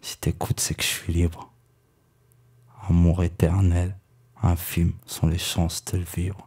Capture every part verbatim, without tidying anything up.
Si t'écoutes, c'est que je suis libre. Amour éternel, infime sont les chances de le vivre.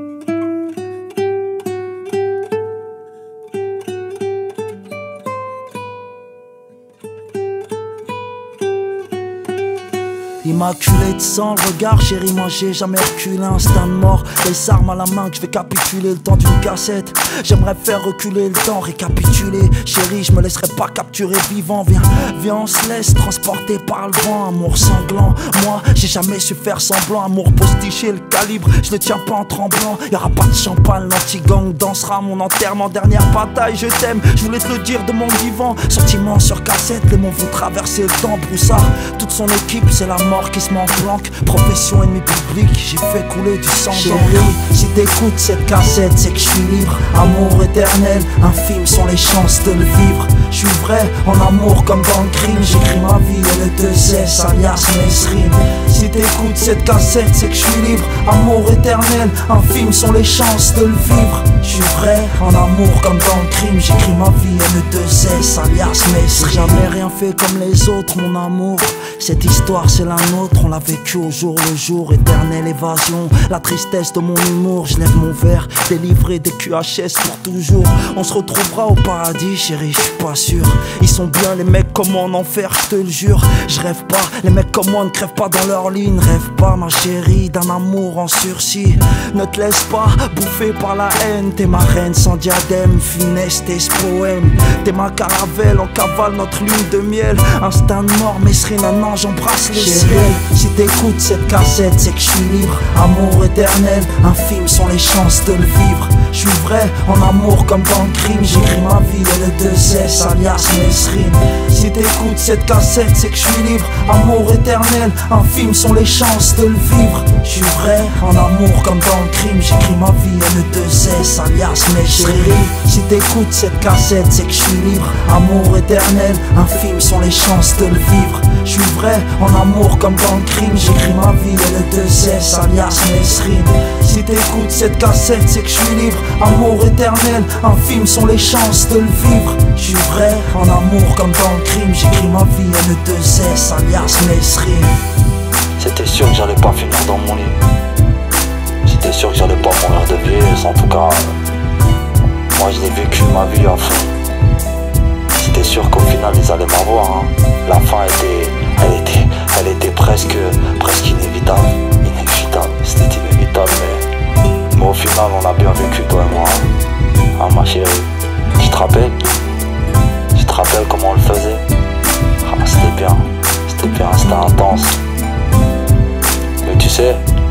Immaculé de sang, le regard chéri, moi j'ai jamais reculé, instinct de mort. Les armes à la main que je vais capituler le temps d'une cassette. J'aimerais faire reculer le temps, récapituler. Chéri, je me laisserai pas capturer vivant. Viens, viens, on se laisse transporter par le vent. Amour sanglant, moi j'ai jamais su faire semblant. Amour postiché, le calibre, je le tiens pas en tremblant. Y'aura pas de champagne, l'anti-gang dansera mon enterrement. Dernière bataille, je t'aime, je voulais te le dire de mon vivant. Sentiment sur cassette, les mots vont traverser le temps. Broussard, toute son équipe, c'est la mort qui se met en flanque. Profession ennemi public, j'ai fait couler du sang. Chérie, si t'écoutes cette cassette, c'est que je suis libre. Amour éternel, infime sont les chances de le vivre. Je suis vrai en amour comme dans le crime. J'écris ma vie et le deux S alias Mesrine. Si t'écoutes cette cassette, c'est que je suis libre. Amour éternel, infime sont les chances de le vivre. Je suis vrai en amour comme dans le crime. J'écris ma vie et le deux S alias Mesrine. J'ai jamais rien fait comme les autres, mon amour. Cette histoire c'est la nôtre, on l'a vécu au jour le jour. Éternelle évasion, la tristesse de mon humour. Je lève mon verre, délivré des Q H S pour toujours. On se retrouvera au paradis, chérie, je suis pas sûr. Ils sont bien les mecs comme moi en enfer, je te le jure. Je rêve pas, les mecs comme moi ne crèvent pas dans leur lit. Ne rêve pas ma chérie d'un amour en sursis. Ne te laisse pas bouffer par la haine. T'es ma reine sans diadème, finesse t'es ce poème. T'es ma caravelle, on cavale notre lune de miel. Instinct de mort, Mesrine, un ange, j'embrasse les ciels. Si t'écoutes cette cassette, c'est que je suis libre. Amour éternel, infime sont les chances de le vivre. Je suis vrai en amour comme dans le crime. J'écris ma vie et le deux S alias Mesrine. Si t'écoutes cette cassette, c'est que je suis libre. Amour éternel, infime sont les chances de le vivre. Je suis vrai en amour comme dans le crime. J'écris ma vie et le deux S alias Mesrine. Si t'écoutes cette cassette, c'est que je suis libre. Amour éternel, infime sont les chances de le vivre. Je suis vrai en amour comme dans le crime. J'écris ma vie et le deux S alias Mesrine. Si t'écoutes cette cassette, c'est que je suis libre. Amour éternel, infime sont les chances de le vivre. Je suis vrai en amour comme dans le crime. J'écris ma vie et le deux S alias Mesrine. C'était sûr que j'allais pas finir dans mon lit. C'était sûr que j'allais pas mourir de vieillesse. En tout cas, moi je l'ai vécu ma vie à fond. C'était sûr qu'au final ils allaient m'avoir, hein. La fin était, elle était, elle était presque, presque inévitable. Inévitable, c'était inévitable, mais, mais au final on a bien vécu toi et moi, hein, hein ma chérie. Tu te rappelles? Tu te rappelles comment on le faisait? Ah, c'était bien, c'était bien, c'était intense. Mais tu sais,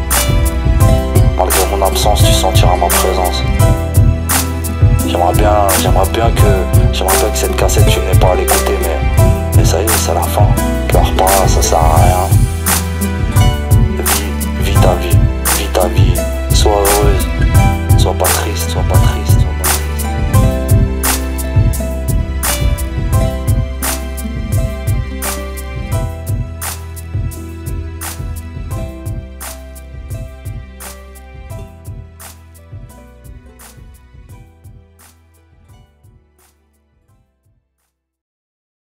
malgré mon absence, tu sentiras ma présence. J'aimerais bien, j'aimerais bien que, j'aimerais bien que cette cassette tu n'aies pas à l'écouter, mais, mais ça y est, c'est la fin. Pleure pas, ça sert à rien. Vis, vis ta vie.